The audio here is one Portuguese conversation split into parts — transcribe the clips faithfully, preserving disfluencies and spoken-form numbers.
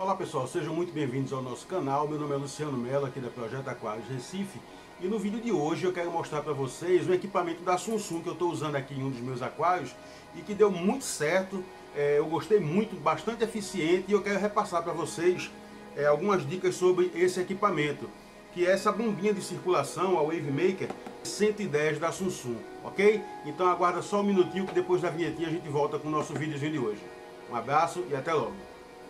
Olá pessoal, sejam muito bem-vindos ao nosso canal. Meu nome é Luciano Mello, aqui da Projeto Aquários Recife. E no vídeo de hoje eu quero mostrar para vocês um equipamento da Samsung que eu estou usando aqui em um dos meus aquários e que deu muito certo. É, eu gostei muito, bastante eficiente, e eu quero repassar para vocês é, algumas dicas sobre esse equipamento, que é essa bombinha de circulação, a Wave Maker cento e dez da Samsung, ok? Então aguarda só um minutinho que depois da vinhetinha a gente volta com o nosso videozinho de hoje. Um abraço e até logo!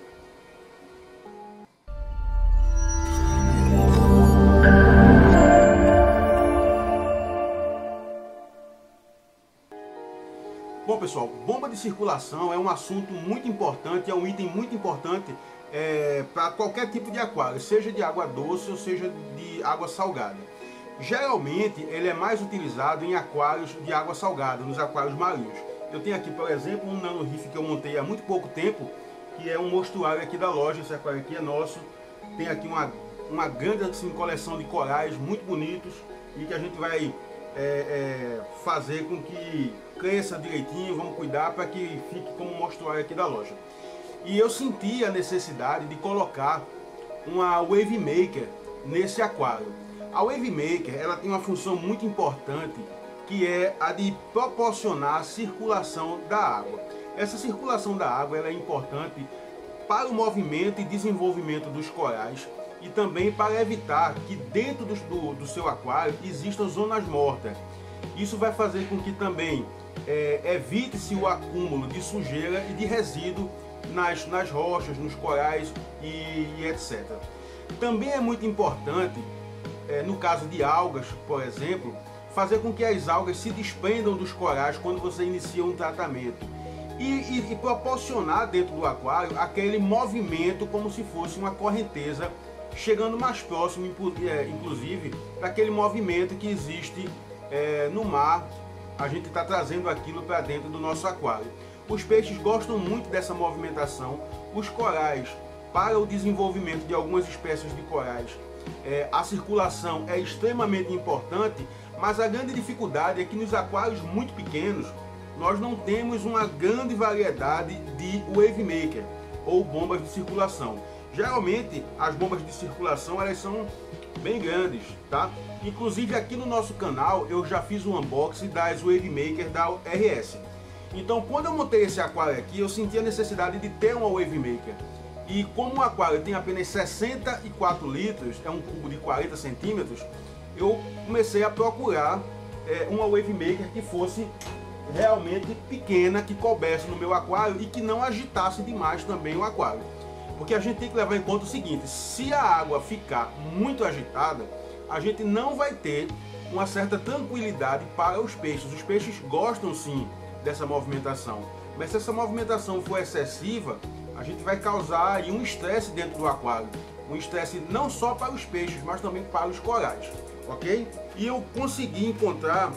Bom pessoal, bomba de circulação é um assunto muito importante, é um item muito importante é, para qualquer tipo de aquário, seja de água doce ou seja de água salgada. Geralmente ele é mais utilizado em aquários de água salgada, nos aquários marinhos. Eu tenho aqui, por exemplo, um Nano Reef que eu montei há muito pouco tempo, que é um mostruário aqui da loja. Esse aquário aqui é nosso. Tem aqui uma, uma grande assim, coleção de corais muito bonitos e que a gente vai é, é, fazer com que cresça direitinho, vamos cuidar para que fique como um mostruário aqui da loja. E eu senti a necessidade de colocar uma Wave Maker nesse aquário. A Wave Maker ela tem uma função muito importante, que é a de proporcionar a circulação da água. Essa circulação da água ela é importante para o movimento e desenvolvimento dos corais e também para evitar que dentro do, do, do seu aquário existam zonas mortas. Isso vai fazer com que também é, evite-se o acúmulo de sujeira e de resíduo nas, nas rochas, nos corais e, e etcétera. Também é muito importante, é, no caso de algas, por exemplo, fazer com que as algas se desprendam dos corais quando você inicia um tratamento. E, e, e proporcionar dentro do aquário aquele movimento como se fosse uma correnteza, chegando mais próximo, inclusive, daquele movimento que existe é, no mar. A gente está trazendo aquilo para dentro do nosso aquário. Os peixes gostam muito dessa movimentação. Os corais, para o desenvolvimento de algumas espécies de corais, é, a circulação é extremamente importante, mas a grande dificuldade é que nos aquários muito pequenos nós não temos uma grande variedade de Wave Maker ou bombas de circulação. Geralmente as bombas de circulação elas são bem grandes, tá? Inclusive aqui no nosso canal eu já fiz um unboxing das Wave Maker da R S. Então quando eu montei esse aquário aqui eu senti a necessidade de ter uma Wave Maker. E como o aquário tem apenas sessenta e quatro litros, é um cubo de quarenta centímetros, eu comecei a procurar é, uma Wave Maker que fosse realmente pequena, que coubesse no meu aquário e que não agitasse demais também o aquário. Porque a gente tem que levar em conta o seguinte: se a água ficar muito agitada, a gente não vai ter uma certa tranquilidade para os peixes. Os peixes gostam sim dessa movimentação, mas se essa movimentação for excessiva, a gente vai causar aí um estresse dentro do aquário. Um estresse não só para os peixes, mas também para os corais, ok? E eu consegui encontrar,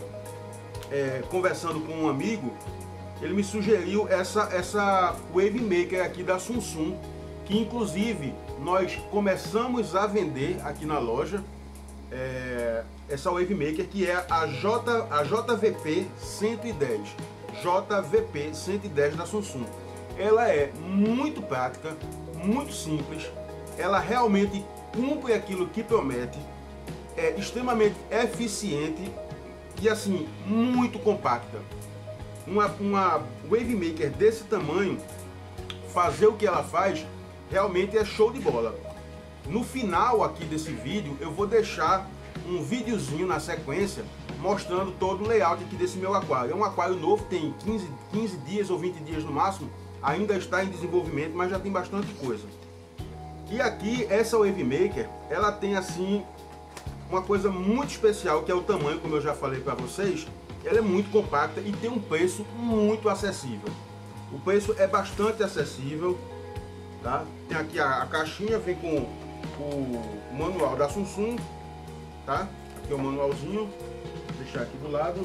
é, conversando com um amigo, ele me sugeriu essa, essa Wave Maker aqui da Samsung, que inclusive nós começamos a vender aqui na loja, é, essa Wave Maker, que é a, J, a J V P cento e dez, J V P cento e dez da Samsung. Ela é muito prática, muito simples, ela realmente cumpre aquilo que promete, é extremamente eficiente e assim, muito compacta. Uma, uma Wave Maker desse tamanho, fazer o que ela faz, realmente é show de bola. No final aqui desse vídeo, eu vou deixar um videozinho na sequência, mostrando todo o layout aqui desse meu aquário. É um aquário novo, tem quinze, quinze dias ou vinte dias no máximo, ainda está em desenvolvimento, mas já tem bastante coisa. E aqui, essa Wave Maker, ela tem assim uma coisa muito especial, que é o tamanho, como eu já falei para vocês. Ela é muito compacta e tem um preço muito acessível. O preço é bastante acessível, tá? Tem aqui a, a caixinha, vem com o, o manual da Samsung, tá? Aqui é o manualzinho, vou deixar aqui do lado.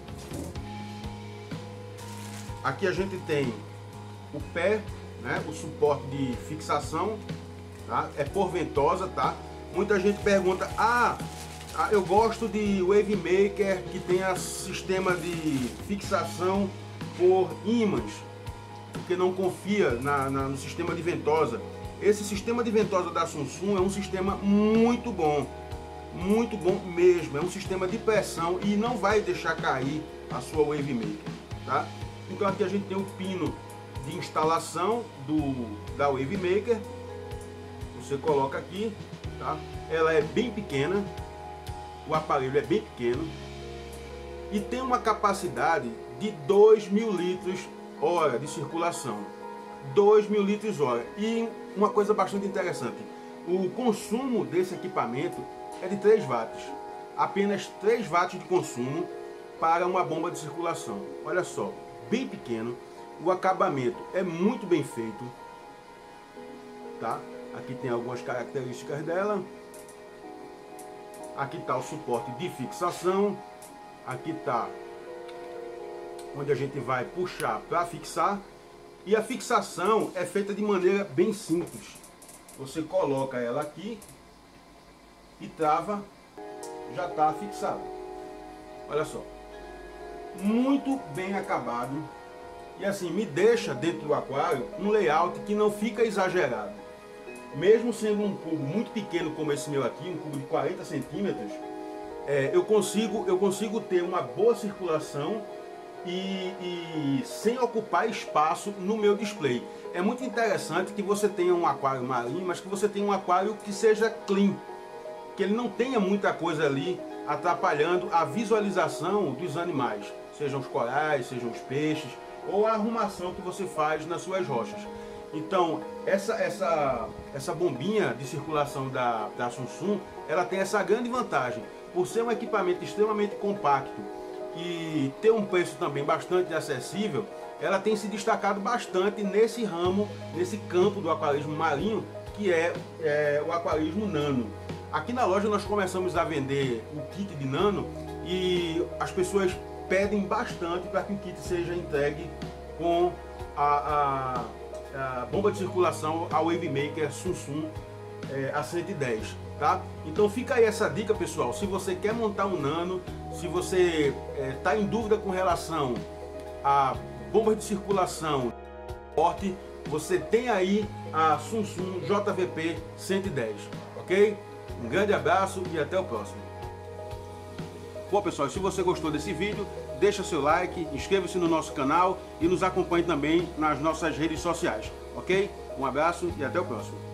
Aqui a gente tem o pé, né? O suporte de fixação, tá? É por ventosa, tá? Muita gente pergunta: ah, eu gosto de Wave Maker que tenha sistema de fixação por ímãs, porque não confia na, na, no sistema de ventosa. esse sistema de ventosa da Samsung é um sistema muito bom, muito bom mesmo. É um sistema de pressão e não vai deixar cair a sua Wave Maker, tá? Então aqui a gente tem o pino de instalação do, da Wave Maker. Você coloca aqui, tá? Ela é bem pequena, o aparelho é bem pequeno e tem uma capacidade de dois mil litros hora de circulação. dois mil litros hora. E uma coisa bastante interessante, o consumo desse equipamento é de três watts. Apenas três watts de consumo para uma bomba de circulação. Olha só, bem pequeno. O acabamento é muito bem feito, tá? Aqui tem algumas características dela. Aqui está o suporte de fixação. Aqui está onde a gente vai puxar para fixar. E a fixação é feita de maneira bem simples. Você coloca ela aqui e trava, já está fixado. Olha só, muito bem acabado. E assim, me deixa dentro do aquário um layout que não fica exagerado. Mesmo sendo um cubo muito pequeno como esse meu aqui, um cubo de quarenta centímetros, é, eu, consigo, eu consigo ter uma boa circulação e, e sem ocupar espaço no meu display. É muito interessante que você tenha um aquário marinho, mas que você tenha um aquário que seja clean, que ele não tenha muita coisa ali atrapalhando a visualização dos animais, sejam os corais, sejam os peixes, ou a arrumação que você faz nas suas rochas. Então, essa, essa, essa bombinha de circulação da, da Samsung, ela tem essa grande vantagem. Por ser um equipamento extremamente compacto e ter um preço também bastante acessível, ela tem se destacado bastante nesse ramo, nesse campo do aquarismo marinho, que é, é o aquarismo nano. Aqui na loja nós começamos a vender o kit de nano e as pessoas pedem bastante para que o kit seja entregue com a, a, a bomba de circulação, a Wave Maker Samsung é, A cento e dez, tá? Então fica aí essa dica, pessoal. Se você quer montar um nano, se você está é, em dúvida com relação a bomba de circulação forte, você tem aí a Samsung J V P cento e dez, ok? Um grande abraço e até o próximo. Bom, pessoal, se você gostou desse vídeo, deixa seu like, inscreva-se no nosso canal e nos acompanhe também nas nossas redes sociais, ok? Um abraço e até o próximo.